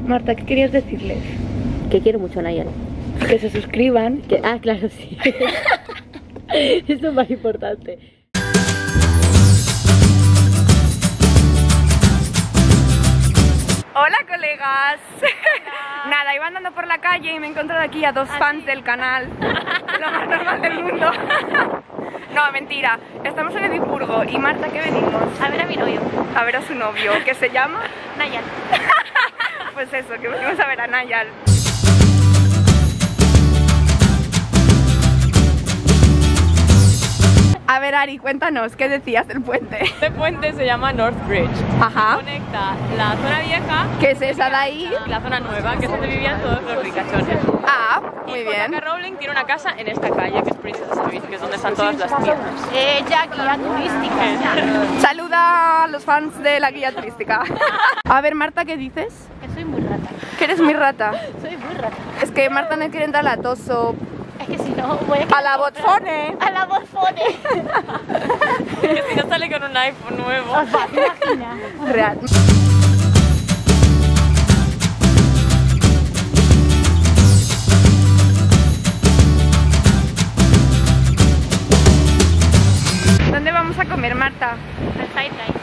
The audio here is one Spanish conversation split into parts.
Marta, ¿qué querías decirles? Que quiero mucho a Nayal. Que se suscriban. Ah, claro, sí. Esto es más importante. Hola, colegas. Nada, iba andando por la calle y me he encontrado aquí a dos fans del canal. Lo más normal del mundo. No, mentira. Estamos en Edimburgo. ¿Y Marta, qué venimos? A ver a mi novio. A ver a su novio, que se llama Nayal. Pues eso, que venimos a ver a Nayal. A ver, Ari, cuéntanos, ¿qué decías del puente? Este puente se llama North Bridge. Ajá. Conecta la zona vieja ¿Qué es esa de ahí? y la zona nueva, que es donde vivían todos los ricachones. Ah, muy Y bien. J.K. Rowling tiene una casa en esta calle, que es Princess Street, que es donde están todas las tiendas. Ella guía turística. Saluda a los fans de la guía turística. A ver, Marta, ¿qué dices? Que soy muy rata. Que eres mi rata. Soy muy rata. Es que Marta no quiere entrar a la Toso. Es que si no voy A la Botfone. A la Botfone. Que si no sale con un iPhone nuevo. Os va a imaginar. Real. ¿Dónde vamos a comer, Marta? Al Five Guys.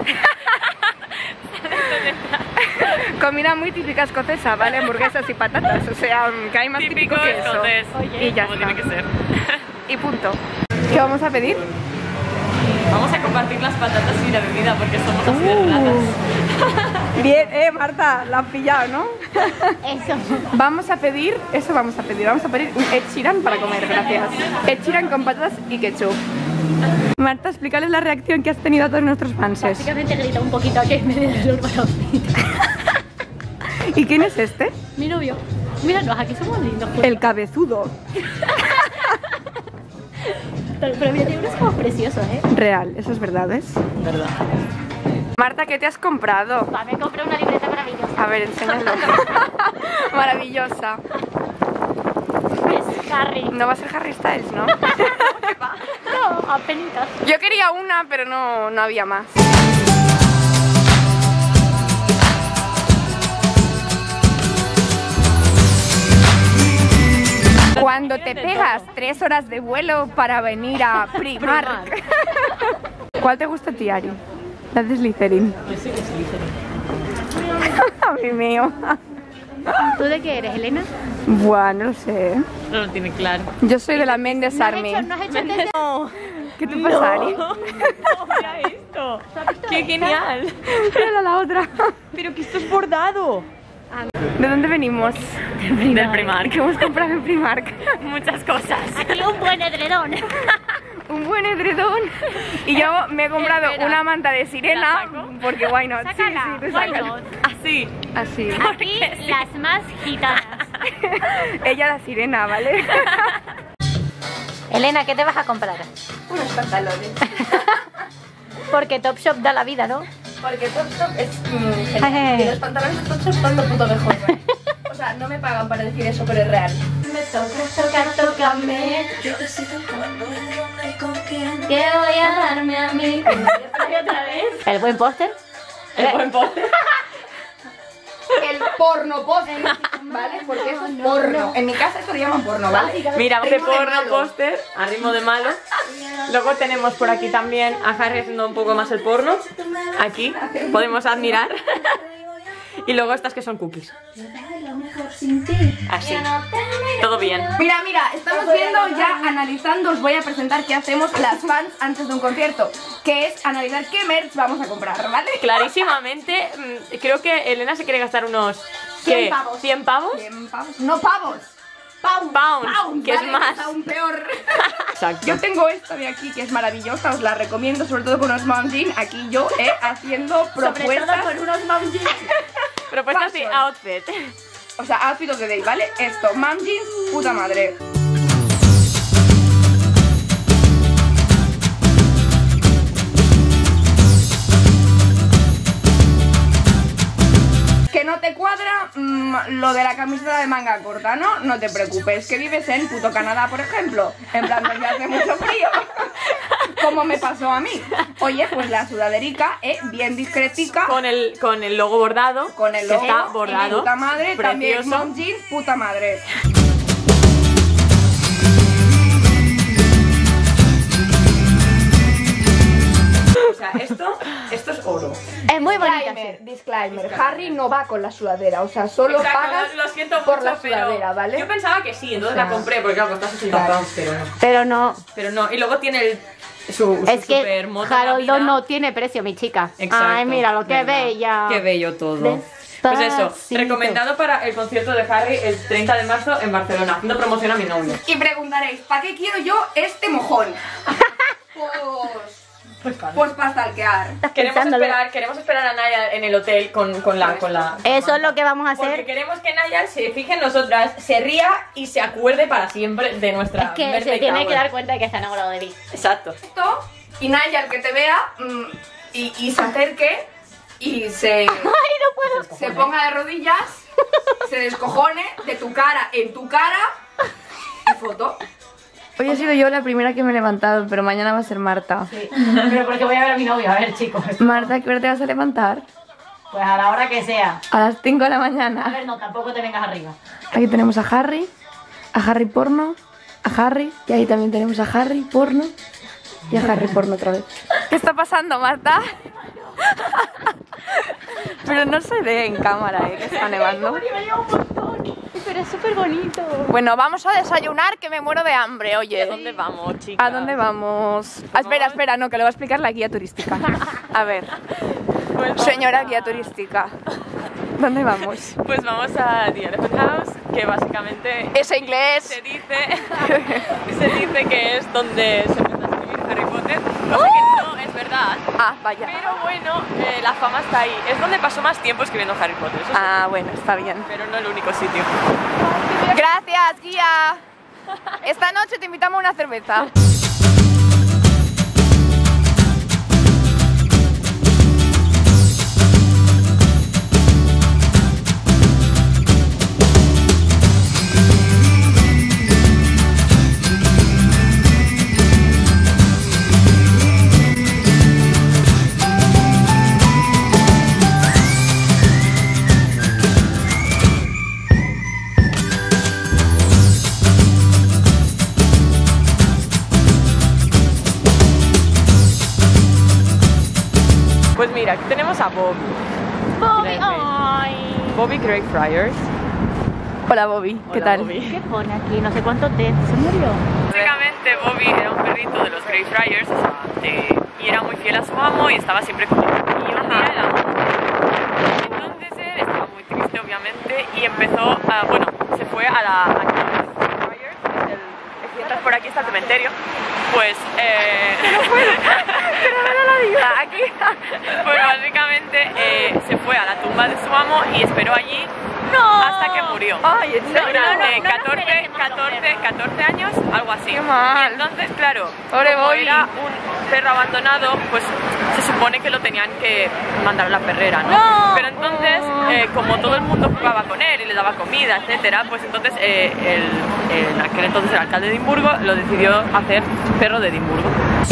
Comida muy típica escocesa, ¿vale? Hamburguesas y patatas, o sea, que hay más típico que eso. escocés. Y ya Como está. tiene que ser. Y punto. ¿Qué vamos a pedir? Vamos a compartir las patatas y la bebida porque somos así de ratas. Bien, Marta, la has pillado, ¿no? Eso. Vamos a pedir un Ed Sheeran para comer, gracias. Ed Sheeran con patatas y ketchup. Marta, explícales la reacción que has tenido a todos nuestros fans. Básicamente grita un poquito que me da el olor. ¿Y quién es este? Mi novio. Míranos, aquí somos lindos. El cabezudo. Pero mira, tiene unos ojos preciosos, ¿eh? Real, eso es verdad, ¿ves? ¿Verdad? Marta, ¿qué te has comprado? Va, me compré una libreta maravillosa. A ver, enséñalo. Maravillosa. Es Harry. No va a ser Harry Styles, ¿no? No, apenitas. Yo quería una, pero no había más. Cuando te pegas 3 horas de vuelo para venir a Primark. ¿Cuál te gusta a ti, Ari? La de Slytherin. Yo sí que es Slytherin. A mí mío. ¿Tú de qué eres, Elena? Buah, no lo sé. No lo tiene claro. Yo soy de la Mendes Army. ¿No has hecho el test de... No, ¿Qué te pasa, Ari? no, mira esto. ¡Qué genial! Mírala la otra. Pero que esto es bordado. ¿De dónde venimos? Del Primark. ¿Qué hemos comprado en Primark? Muchas cosas. Aquí un buen edredón. Un buen edredón. Y yo me he comprado Espera. una manta de ¿La sirena. saco? Porque why not? Sácala, tú why sácala. not? Así. Así. Aquí las más gitanas. Ella la sirena, ¿vale? Elena, ¿qué te vas a comprar? Unos pantalones. Porque Topshop da la vida, ¿no? Porque Top Shop es genial. Y los pantalones de Top Shop son lo puto mejor, ¿vale? O sea, no me pagan para decir eso, pero es real. Me toca, tócame. Yo decido cuándo, en dónde y con quién. ¿Qué voy a darme a mí? ¿Otra vez? ¿El buen póster? El buen poste. El porno póster, ¿vale? Porque eso es porno. En mi casa eso lo llaman porno, ¿vale? Mira, este Ritmo de porno malo. póster a ritmo de malo. Luego tenemos por aquí también a Harry haciendo un poco más el porno. Aquí podemos admirar. Y luego estas que son cookies. Así. Todo bien. Mira, estamos viendo ya, analizando, os voy a presentar qué hacemos las fans antes de un concierto, que es analizar qué merch vamos a comprar, ¿vale? Clarísimamente, creo que Elena se quiere gastar unos... 100 ¿qué? pavos. ¿100 pavos? 100 pavos. No pavos. Pounds, que es ¿vale? más. Es aún peor. Exacto. Yo tengo esta de aquí que es maravillosa, os la recomiendo, sobre todo con unos mom jeans. Aquí yo haciendo propuestas. con unos mom jeans. Propuestas y Fashion. outfit. O sea, outfit of the day, ¿vale? Esto, mom jeans, puta madre. Que no te cuadra lo de la camiseta de manga corta, ¿no? No te preocupes, que vives en puto Canadá, por ejemplo. En plan, donde hace mucho frío. Como me pasó a mí. Oye, pues la sudaderica es bien discretica. Con el logo bordado. Con el que logo. está bordado. Puta madre, también Precioso. mom jeans, puta madre. O sea, esto es oro. Es muy bonita. Disclaimer. Harry no va con la sudadera, o sea, solo Exacto, pagas lo siento por mucho, la sudadera, pero ¿vale? yo pensaba que sí, entonces O sea, la compré porque claro, costaba 60 claro. pounds, pero no. Pero no. Pero no, y luego tiene su Es que super moto de la Haroldo vida. no tiene precio, mi chica. Exacto, Ay, mira lo que verdad. bella. Qué bello todo. Pues eso, Despacito. recomendado para el concierto de Harry el 30 de marzo en Barcelona, haciendo promoción a mi novio. Y preguntaréis, ¿para qué quiero yo este mojón? Pues para stalkear. Pensándolo. Queremos esperar a Naya en el hotel con la... Eso es lo que vamos a Porque hacer. queremos que Naya se fije en nosotras, se ría y se acuerde para siempre de nuestra Es que birthday se tiene tower. que dar cuenta de que está enamorado de mí. Exacto. Esto, y Naya, el que te vea y se acerque y se Ay, no puedo. se ponga de rodillas, se descojone de tu cara en tu cara y foto. Hoy he sido yo la primera que me he levantado, pero mañana va a ser Marta. Pero porque voy a ver a mi novio, a ver, chicos. Marta, ¿qué hora te vas a levantar? Pues a la hora que sea. A las 5 de la A mañana. ver, no, tampoco te vengas arriba. Aquí tenemos a Harry porno, a Harry, y ahí también tenemos a Harry porno y a Harry porno otra vez. ¿Qué está pasando, Marta? Pero no se ve en cámara, que está nevando. Pero es súper bonito. Bueno, vamos a desayunar, que me muero de hambre, oye. ¿A dónde vamos, chicas? ¿A dónde vamos? Ah, espera, no, que lo va a explicar la guía turística. A ver, Pues señora guía turística, ¿dónde vamos? Pues vamos a The Elephant House, que básicamente Ese inglés. se dice que es donde se empezó a escribir Harry Potter, cosa que no es verdad. Ah, vaya. Pero bueno, la fama está ahí. Es donde pasó más tiempo escribiendo Harry Potter, eso sí, Ah, bueno, está bien. pero no el único sitio. Gracias, guía. Esta noche te invitamos a una cerveza. Pues mira, aquí tenemos a Bobby. Bobby, ay. Bobby Greyfriars. Hola, Bobby. ¿Qué Hola, tal? Bobby. ¿Qué pone aquí? No sé cuánto té. Se murió. Básicamente Bobby era un perrito de los Greyfriars, o sea, y era muy fiel a su amo y estaba siempre con él. Y un día el amo murió. Entonces él estaba muy triste, obviamente, y empezó, bueno, se fue a la Greyfriars, si entras por aquí está el cementerio, pues... Aquí. Pues básicamente se fue a la tumba de su amo y esperó allí hasta que murió. Ay, ¿en serio? Durante no, 14 años, algo así. Qué mal. Y entonces, claro, Pobre como Bobby. era un perro abandonado, pues se supone que lo tenían que mandar a la perrera, ¿no? No. Pero entonces, como todo el mundo jugaba con él y le daba comida, etcétera, pues entonces en aquel entonces el alcalde de Edimburgo lo decidió hacer perro de Edimburgo.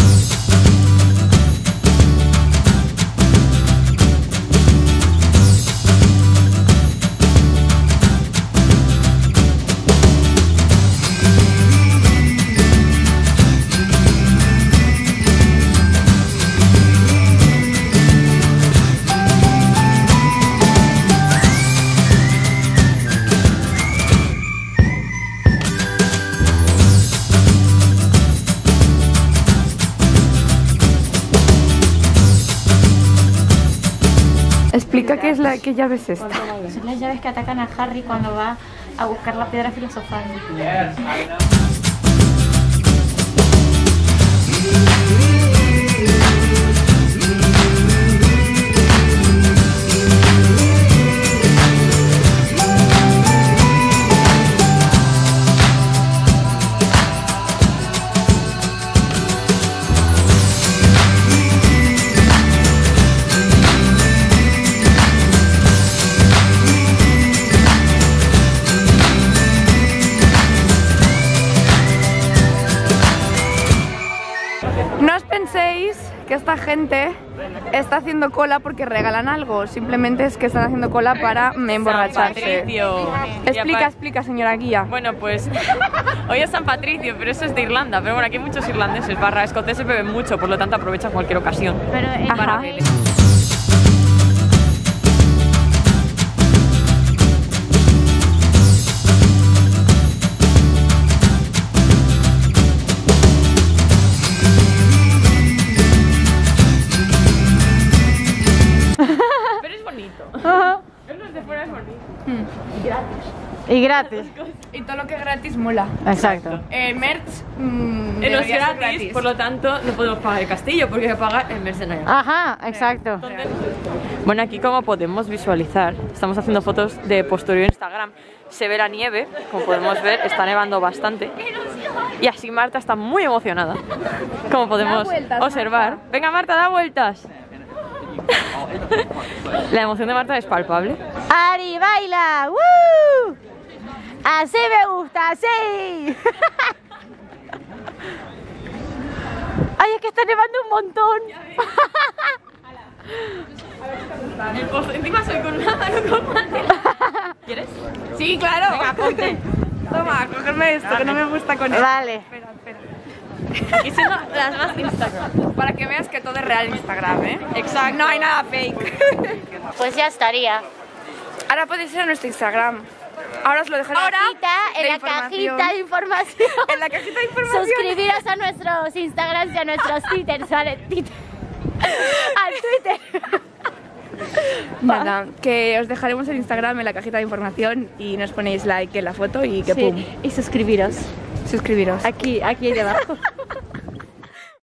Explica qué llave es esta. Son las llaves que atacan a Harry cuando va a buscar la piedra filosofal. que esta gente está haciendo cola porque regalan algo. Simplemente es que están haciendo cola para emborracharse. Patricio. Explica, señora guía. Bueno, pues hoy es San Patricio, pero eso es de Irlanda. Pero bueno, aquí hay muchos irlandeses barra escoceses beben mucho, por lo tanto aprovechan cualquier ocasión. Pero Ajá. Pero es bonito. Ajá. Verlo desde fuera es bonito. Y gratis. Y todo lo que es gratis mola. Exacto. Merch No es debería ser gratis, por lo tanto no podemos pagar el castillo porque hay que pagar el mercenario. Ajá, exacto. Bueno, aquí como podemos visualizar, estamos haciendo fotos de posterior Instagram. Se ve la nieve, como podemos ver, está nevando bastante. Y así Marta está muy emocionada, como podemos observar. Venga Marta, da vueltas. La emoción de Marta es palpable. Ari, baila. ¡Woo! Así me gusta, así. Ay, es que está nevando un montón. Encima soy con nada, no con mate. ¿Quieres? Sí, claro. Venga, ponte. Toma, cogerme esto, que no me gusta con él. Vale. Espera. Y siendo las más de Instagram. Para que veas que todo es real en Instagram, ¿eh? Exacto. No hay nada fake. pues ya estaría. Ahora podéis ir a nuestro Instagram. Ahora os lo dejaré En de la información. cajita de información. En la cajita de información. Suscribiros a nuestros Instagrams y a nuestros Twitters, ¿vale? Al Twitter. Nada, que os dejaremos el Instagram en la cajita de información y nos ponéis like en la foto y que pum. Sí, y suscribiros. Suscribiros. Aquí debajo.